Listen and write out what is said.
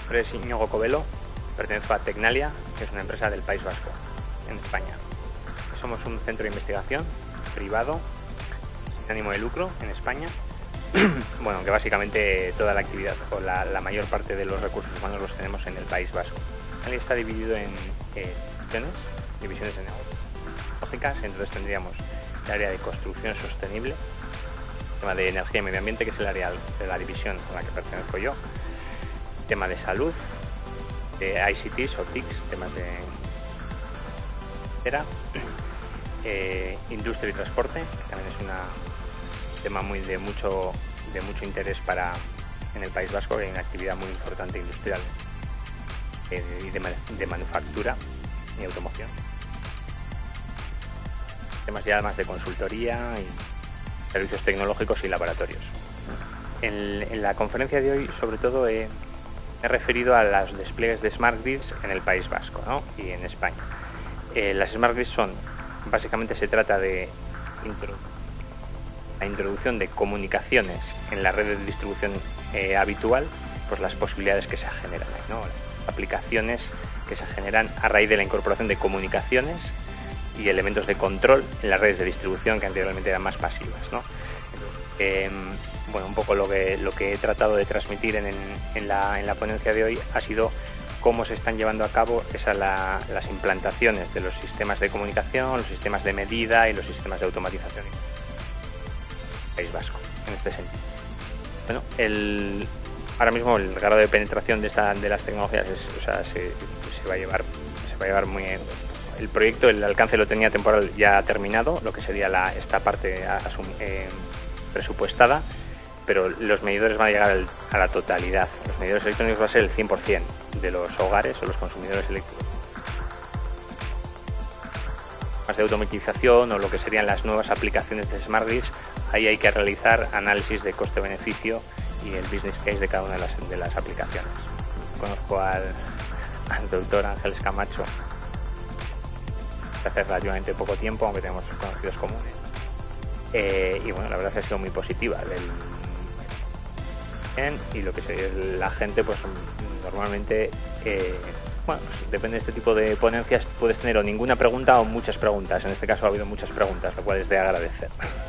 nombre es Íñigo Covelo, pertenezco a Tecnalia, que es una empresa del País Vasco, en España. Somos un centro de investigación privado, sin ánimo de lucro, en España. Bueno, que básicamente toda la actividad o la mayor parte de los recursos humanos los tenemos en el País Vasco. Tecnalia está dividido en divisiones de negocio lógicas. Entonces tendríamos el área de construcción sostenible, tema de energía y medio ambiente, que es el área de la división a la que pertenezco yo, tema de salud, de ICTs o TICs, temas de industria y transporte, que también es un tema de mucho interés en el País Vasco, que hay una actividad muy importante industrial y de manufactura y automoción. Temas ya más de consultoría y servicios tecnológicos y laboratorios. En la conferencia de hoy, sobre todo, me he referido a los despliegues de Smart Grids en el País Vasco, ¿no? Y en España. Las Smart Grids básicamente se trata de la introducción de comunicaciones en la red de distribución habitual, pues las posibilidades que se generan, ¿no? Aplicaciones que se generan a raíz de la incorporación de comunicaciones y elementos de control en las redes de distribución que anteriormente eran más pasivas, ¿no? Bueno, un poco lo que he tratado de transmitir en la ponencia de hoy ha sido cómo se están llevando a cabo las implantaciones de los sistemas de comunicación, los sistemas de medida y los sistemas de automatización en el País Vasco, en este sentido. Bueno, ahora mismo el grado de penetración de las tecnologías se va a llevar muy... El proyecto, el alcance lo tenía temporal ya terminado, lo que sería esta parte presupuestada, pero los medidores van a llegar a la totalidad. Los medidores electrónicos va a ser el 100% de los hogares o los consumidores eléctricos. Más de automatización o lo que serían las nuevas aplicaciones de Smart Grids, ahí hay que realizar análisis de coste-beneficio y el business case de cada una de las aplicaciones. Conozco al doctor Ángeles Camacho hace relativamente poco tiempo, aunque tenemos conocidos comunes. Y bueno, la verdad es que ha sido muy positiva. Y lo que sería la gente, pues normalmente, bueno, pues, depende de este tipo de ponencias, puedes tener o ninguna pregunta o muchas preguntas. En este caso ha habido muchas preguntas, lo cual es de agradecer.